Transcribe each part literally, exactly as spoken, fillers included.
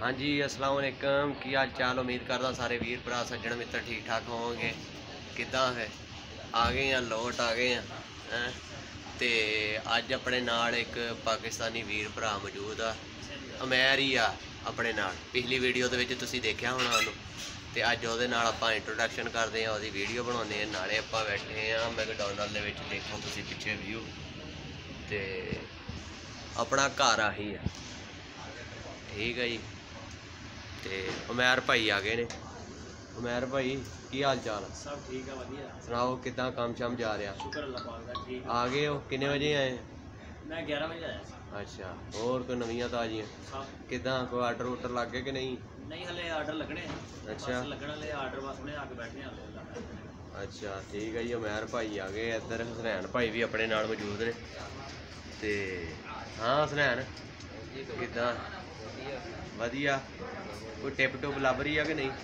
हाँ जी, अस्सलाम वालेकुम। की हाल चाल? उम्मीद करदा सारे वीर भरा सज्जन मित्र ठीक ठाक होवोगे। किद्दां है आ गए हैं, लोट आ गए हैं हैं ते अज अपने नाल एक पाकिस्तानी वीर भरा मौजूद आ, अमैर ही आ अपने नाल। पिछली वीडियो दे विच तुसीं देखिया होना उहनूं ते अज उहदे नाल आपां इंट्रोडक्शन करदे हां, उहदी वीडियो बनाउने हां। नाले आपां बैठे हां मैकडॉनल्ड दे विच, देखो तुसीं पिछे व्यू ते अपना घर आही है। ठीक है जी। ते उमैर भाई आ गए ने। उमैर भाई की हाल चाल? सब ठीक है, वधिया। सुनाओ कितना काम शाम जा रहा? शुक्र अल्लाह पाक दा, ठीक। आ गए हो? कितने बजे आए? मैं ग्यारह बजे आया। अच्छा, और कोई नवीं ताजियां? सब कितना कोई आर्डर उर्डर लग गए कि नहीं? नहीं, हले आर्डर लगने। अच्छा, बस लगने वाले आर्डर, बस हुणे आके बैठने हाले। अच्छा ठीक है जी। उमैर भाई आ गए। इधर हसनैन भाई भी अपने नाल मौजूद ने। ते हाँ हसनैन कितना वधिया? कोई टिप टुप लभ रही है कि नहीं?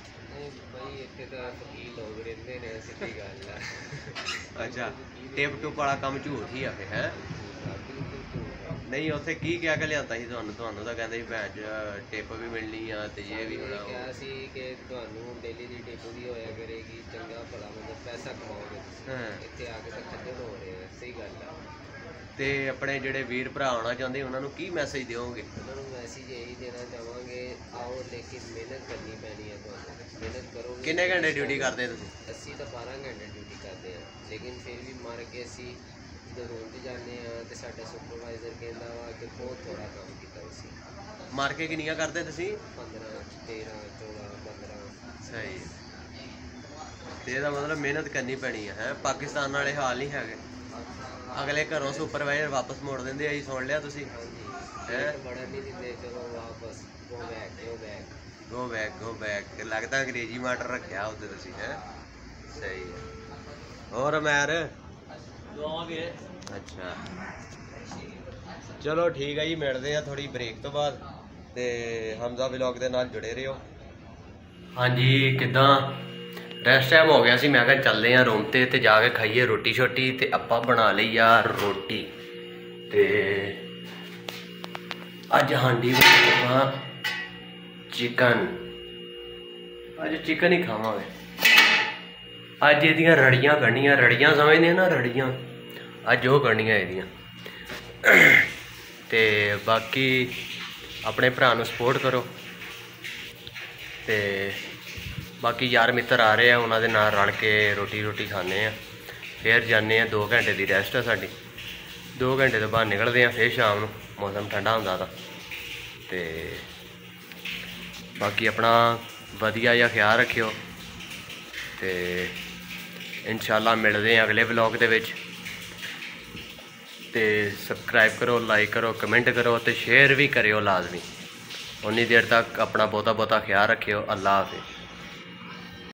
अच्छा, टिप टुप वाला काम झूठ ही है फिर है? नहीं उत्थे की क्या क्या लिया ਸੀ ਤੁਹਾਨੂੰ ਤੁਹਾਨੂੰ ਤਾਂ ਕਹਿੰਦੇ ਸੀ ਭੈਣ ਚ ਟਿਪ ਵੀ ਮਿਲਣੀ ਆ ਤੇ ਇਹ ਵੀ ਹੋਣਾ। ਕਿਹਾ ਸੀ ਕਿ ਤੁਹਾਨੂੰ ਡੇਲੀ ਦੀ ਟਿਪ ਵੀ ਹੋਇਆ ਕਰੇਗੀ, ਚੰਗਾ ਭਲਾ ਮਤਲਬ ਪੈਸਾ ਕਮਾਓਗੇ ਤੁਸੀਂ। ਇੱਥੇ ਆ ਕੇ ਤਾਂ ਖੱਜਲ ਹੋ ਰਹੇ ਆ, ਸਹੀ ਗੱਲ ਆ। ਤੇ ਆਪਣੇ ਜਿਹੜੇ ਵੀਰ ਭਰਾ ਆਉਣਾ ਚਾਹੁੰਦੇ ਉਹਨਾਂ ਨੂੰ ਕੀ ਮੈਸੇਜ ਦਿਓਗੇ? ਉਹਨਾਂ ਨੂੰ ਮੈਸੇਜ ਇਹੀ ਦੇਣਾ ਚਾਹਾਂਗੇ, ਆਓ ਲੇਕਿਨ ਮਿਹਨਤ ਕਰਨੀ ਪੈਣੀ ਹੈ ਤੁਹਾਨੂੰ। ਮਿਹਨਤ ਕਰੋਗੇ। ਕਿੰਨੇ ਘੰਟੇ ਡਿਊਟੀ ਕਰਦੇ ਤੁਸੀਂ? ਅਸੀਂ ਤਾਂ ਬਾਰਾਂ ਘੰਟੇ ਡਿਊਟੀ ਕਰਦੇ ਹਾਂ, ਲੇਕਿਨ ਫਿਰ ਵੀ ਮਰ ਕੇ ਅਸੀਂ ਰੂਮ 'ਤੇ ਜਾਂਦੇ ਹਾਂ ਤੇ ਸਾਡਾ ਸੁਪਰਵਾਈਜ਼ਰ ਕਹਿੰਦਾ ਵਾ ਕਿ ਬਹੁਤ ਥੋੜ੍ਹਾ ਕੰਮ ਕੀਤਾ ਤੁਸੀਂ। ਮਾਰ ਕੇ ਕਿੰਨੀਆਂ ਕਰਦੇ ਤੁਸੀਂ? ਪੰਦਰਾਂ ਤੇਰਾਂ ਚੌਦਾਂ ਪੰਦਰਾਂ। ਸਹੀ। ਤੇ ਇਹਦਾ ਮਤਲਬ ਮਿਹਨਤ ਕਰਨੀ ਪੈਣੀ ਹੈ ਹੈ ਪਾਕਿਸਤਾਨ ਵਾਲੇ ਹਾਲ ਨਹੀਂ ਹੈਗੇ। ਅਗਲੇ ਘਰੋਂ ਸੁਪਰਵਾਈਜ਼ਰ ਵਾਪਸ ਮੋੜ ਦਿੰਦੇ ਆ ਜੀ, ਸੁਣ ਲਿਆ ਤੁਸੀਂ? ਹੈ ਬੜਾ ਨਹੀਂ ਦਿੰਦੇ, ਚਲੋ ਵਾਪਸ go back go back go back go back. ਲੱਗਦਾ ਅੰਗਰੇਜ਼ੀ ਮਾਟਰ ਰੱਖਿਆ ਉੱਤੇ ਤੁਸੀਂ ਹੈ। ਸਹੀ ਹੈ। ਹੋਰ ਮੈਰ ਦੁਆਵਾਂਗੇ। ਅੱਛਾ ਚਲੋ ਠੀਕ ਹੈ ਜੀ, ਮਿਲਦੇ ਆ ਥੋੜੀ ਬ੍ਰੇਕ ਤੋਂ ਬਾਅਦ ਤੇ ਹਮਜ਼ਾ ਵਲੌਗ ਦੇ ਨਾਲ ਜੁੜੇ ਰਹੋ। ਹਾਂਜੀ ਕਿੱਦਾਂ? ਰੈਸਟ ਟਾਈਮ ਹੋ ਗਿਆ ਸੀ, ਮੈਂ ਕਿਹਾ ਚੱਲਦੇ ਆ ਰੂਮ ਤੇ ਤੇ ਜਾ ਕੇ ਖਾਈਏ ਰੋਟੀ ਛੋਟੀ। ਤੇ ਆਪਾਂ ਬਣਾ ਲਈ ਆ ਰੋਟੀ ਤੇ ਅੱਜ ਹਾਂਡੀ ਵਿੱਚ ਆਪਾਂ ਚਿਕਨ, ਅੱਜ ਚਿਕਨ ਹੀ ਖਾਵਾਂਗੇ। ਅੱਜ ਇਹਦੀਆਂ ਰੜੀਆਂ ਕੱਢਣੀਆਂ, ਰੜੀਆਂ ਸਮਝਦੇ ਨਾ ਰੜੀਆਂ, ਅੱਜ ਉਹ ਕੱਢਣੀਆਂ ਇਹਦੀਆਂ। ਤੇ ਬਾਕੀ ਆਪਣੇ ਭਰਾ ਨੂੰ ਸਪੋਰਟ ਕਰੋ ਤੇ ਬਾਕੀ ਯਾਰ ਮਿੱਤਰ ਆ ਰਹੇ ਆ, ਉਹਨਾਂ ਦੇ ਨਾਲ ਰਲ ਕੇ ਰੋਟੀ ਰੋਟੀ ਖਾਂਦੇ ਆ, ਫਿਰ ਜਾਂਦੇ ਆ। ਦੋ ਘੰਟੇ ਦੀ ਰੈਸਟ ਆ ਸਾਡੀ, ਦੋ ਘੰਟੇ ਤੋਂ ਬਾਅਦ ਨਿਕਲਦੇ ਆ ਫਿਰ ਸ਼ਾਮ ਨੂੰ, ਮੌਸਮ ਠੰਡਾ ਹੁੰਦਾ ਤਾਂ। ਤੇ ਬਾਕੀ ਆਪਣਾ ਵਧੀਆ ਜਿਹਾ ਖਿਆਲ ਰੱਖਿਓ ਤੇ इंशाल्लाह मिलते हैं अगले व्लॉग के विच। ते सबसक्राइब करो, लाइक करो, कमेंट करो तो शेयर भी करो लाजमी। उन्नी देर तक अपना बहुता बहुता ख्याल रखियो। अल्लाह हाफिज़।